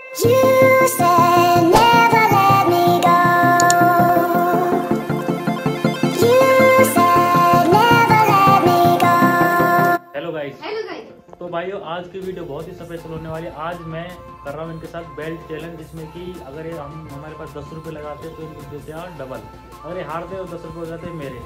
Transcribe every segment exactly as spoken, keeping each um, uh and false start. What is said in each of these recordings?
Hello guys, तो भाइयों आज की वीडियो बहुत ही स्पेशल होने वाली है। आज मैं कर रहा हूँ इनके साथ बेल्ट चैलेंज, जिसमें कि अगर ये हम हमारे पास दस रुपए लगाते हैं तो इनको देते हैं डबल, अगर ये हारते हैं तो दस रुपए हो जाते हैं मेरे।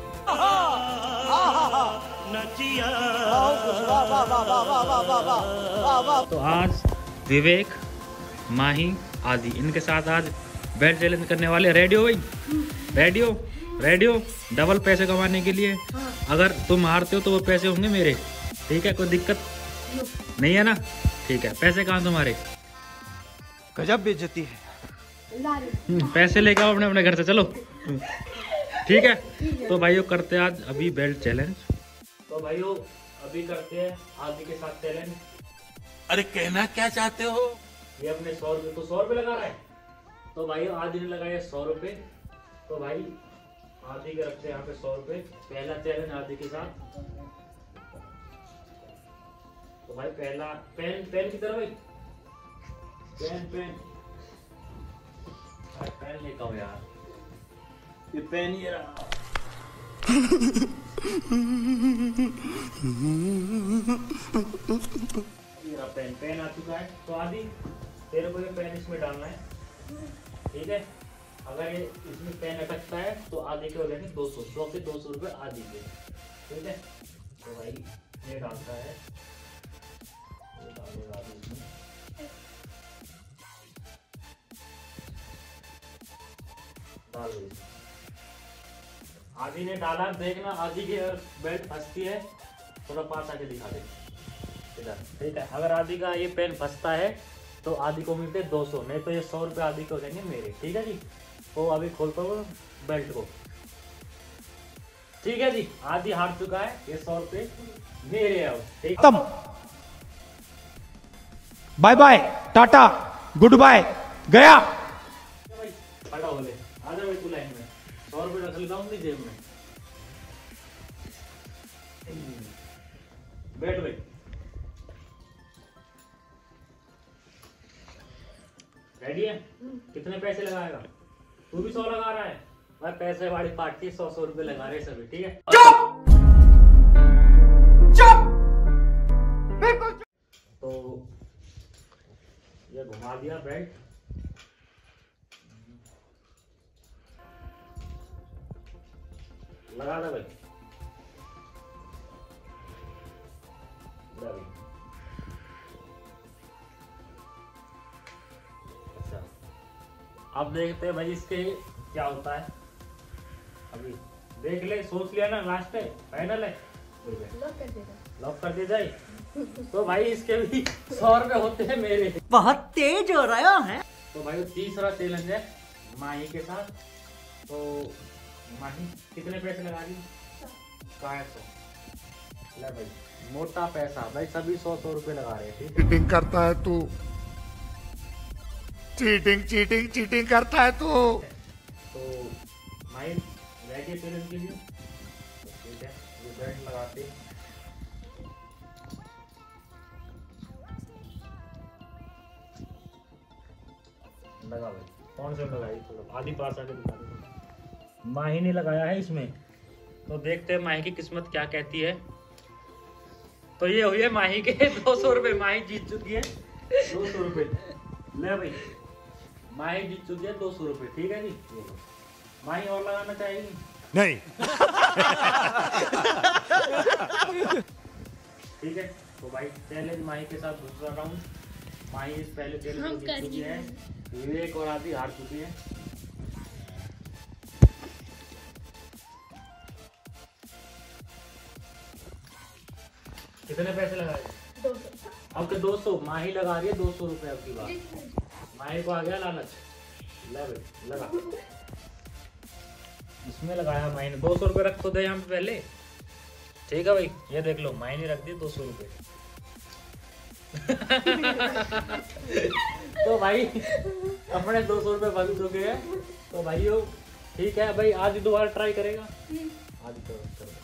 तो आज विवेक, माही, आदि इनके साथ आज बेल्ट चैलेंज करने वाले। रेडी हो भाई? रेडी हो? रेडी हो डबल पैसे कमाने के लिए? अगर तुम हारते हो तो वो पैसे होंगे मेरे, ठीक है? कोई दिक्कत नहीं है ना? ठीक है, पैसे कहाँ तुम्हारे? गजब बेइज्जती है। पैसे लेके आओ अपने अपने घर से, चलो ठीक है। तो भाइयों करते हैं आज अभी बेल्ट चैलेंज। तो भाइयों अभी करते हैं आदि के साथ चैलेंज। अरे कहना क्या चाहते हो? ये अपने सौ रुपये तो सौ रुपये लगा रहा है। तो भाइयों आदि ने लगाया सौ रुपये, तो भाई आदि के रखते हैं यहाँ पे सौ रुपये। पहला चैलेंज आदि के साथ। तो भाई पहला पेन पेन की तरफ भाई, पेन पेन भाई पेन लेकर आओ यार, ये पेन ये रहा। ये रहा पेन, पेन आ चुका है। तो आदि तेरे को ये पेन इसमें डालना है, ठीक है? अगर ये इसमें पेन अटकता है तो आदि के हो जाएंगे दो सौ सौ के दो सौ रुपये आदि के, ठीक है? तो भाई ये डालता है, आदि ने डाला, देखना आदि की बेल्ट फंसती है, थोड़ा पास आके दिखा दे इधर, ठीक है? अगर आदि का ये पेन फंसता है तो आदि को मिलते दो सौ, नहीं तो ये सौ रुपये आदि के हो जाएंगे मेरे, ठीक है जी? तो अभी खोलता हूँ बेल्ट को, ठीक है जी? आदि हार चुका है, ये सौ रुपये मेरे है, ठीक है? बाय बाय, टाटा, गुड बाय, गया। भाई खड़ा हो ले, आ जा भाई तू लाइन में। सौ रुपये रख लेता हूँ अपनी जेब में, बैठ भाई। रेडी है? कितने पैसे लगाएगा? तू भी सौ लगा रहा है भाई, पैसे वाली पार्टी सौ सौ रुपये लगा रहे सभी, ठीक है? चुप चुप बिल्कुल। तो ये घुमा दिया बेल्ट, लगा दे भाई, भाई। अच्छा अब देखते हैं भाई इसके क्या होता है। अभी देख ले, सोच लिया ना, लास्ट है, फाइनल है, लॉक कर दे लॉक कर दे जाए। तो भाई इसके भी सौ रुपए होते हैं मेरे। बहुत तेज हो रहा है। तो भाई तीसरा चैलेंज है माही के साथ। तो माही कितने पैसे लगा दी? साढ़े सौ। ले भाई मोटा पैसा भाई, सभी सौ सौ रुपए लगा रहे हैं, ठीक है? चीटिंग करता है तू, चीटिंग चीटिंग चीटिंग करता है तू। तो माही रेडी चैलेंज के लिए, तो ठीक है ये बेल्ट लगाते हैं। लगा भाई, कौन से लगाई? थोड़ा आदि पास आके दिखा दे। माही ने लगाया है इसमें, तो देखते हैं माही की किस्मत क्या कहती है। तो ये हुई है माही के दो सौ रुपये, माही जीत चुकी है दो सौ रुपये। ले भाई माही जीत चुकी है दो सौ रुपये, ठीक है जी? माही और लगाना चाहेगी? नहीं। ठीक है, तो भाई चैलेंज माही के साथ दूसरा राउंड। माही इस पहले चैलेंज को जीत चुकी है, विवेक और आदि हार चुकी है। कितने पैसे लगाए? दो सौ। अब के दो सौ माही लगा रही है, दो सौ रुपए अब की बात। माही को आ गया लालच, ले भाई लगा, इसमें लगाया माही ने। दो सौ रुपये रख तो दे यहाँ पे पहले, ठीक है भाई? ये देख लो माही ने रख दिए दो सौ रुपये। तो भाई अपने दो सौ रुपये बन चुके हैं। तो भाइयों ठीक है भाई, आज दोबारा ट्राई करेगा? आज तो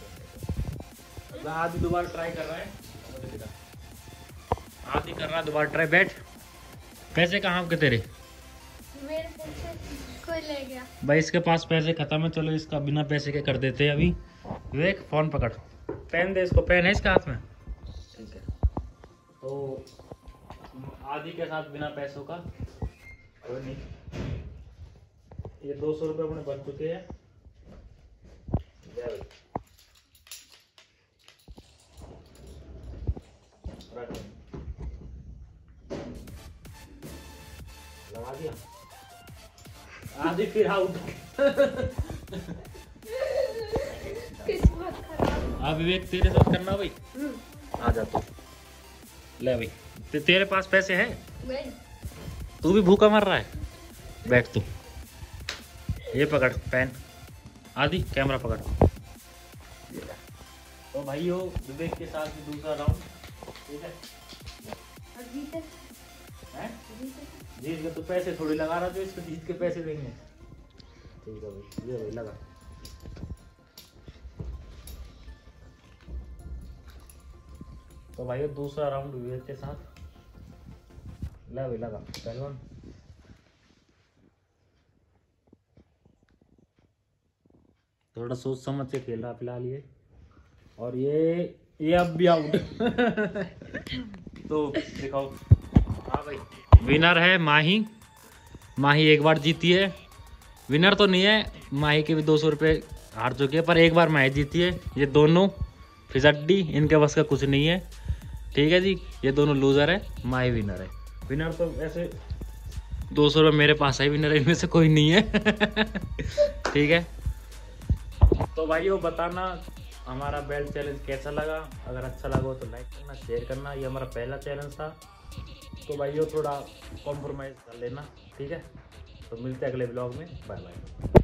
आदि दोबारा ट्राई कर रहा है, आदि कर रहा है दोबारा ट्राई। बैठ पैसे कहाँ आपके तेरे? मेरे पैसे कोई ले गया। भाई इसके पास पैसे खत्म है, चलो इसका बिना पैसे के कर देते हैं अभी। विवेक फोन पकड़, पेन दे इसको, पेन है इसके हाथ में? ठीक है। तो आदि के साथ बिना पैसों का कोई नहीं। ये दो सौ रुपये अपने बच चुके हैं। लगा दिया आदि, फिर आउट। किस्मत खराब। हाँ विवेक तेरे साथ करना भाई, आ जा तू। ले भाई ते, तेरे पास पैसे हैं? नहीं। तू भी भूखा मर रहा है, बैठ तू। ये पकड़ पेन, आदि कैमरा पकड़। तो भाइयों विवेक के साथ भी दूसरा राउंड, ठीक है? और जीते? हैं? जीते? जीत के तो पैसे थोड़ी लगा रहा, जो इसको जीत के पैसे देंगे। ठीक है भाई, ये भाई लगा। तो भाई दूसरा राउंड विवेक के साथ, ले भाई लगा पहलवान। थोड़ा सोच समझ के खेल रहा फिलहाल ये, और ये ये अब भी आउट। तो दिखाओ। हाँ भाई विनर है माही। माही एक बार जीती है, विनर तो नहीं है, माही के भी दो सौ रुपये हार चुके हैं, पर एक बार माही जीती है। ये दोनों फिसड्डी, इनके बस का कुछ नहीं है, ठीक है जी। ये दोनों लूजर है, माही विनर है। विनर तो ऐसे दो सौ रुपये मेरे पास है, विनर इनमें से कोई नहीं है। ठीक है। तो भाइयों बताना हमारा बेल्ट चैलेंज कैसा लगा। अगर अच्छा लगा हो तो लाइक करना, शेयर करना। ये हमारा पहला चैलेंज था, तो भाइयों थोड़ा कॉम्प्रोमाइज़ कर लेना, ठीक है। तो मिलते हैं अगले ब्लॉग में, बाय बाय।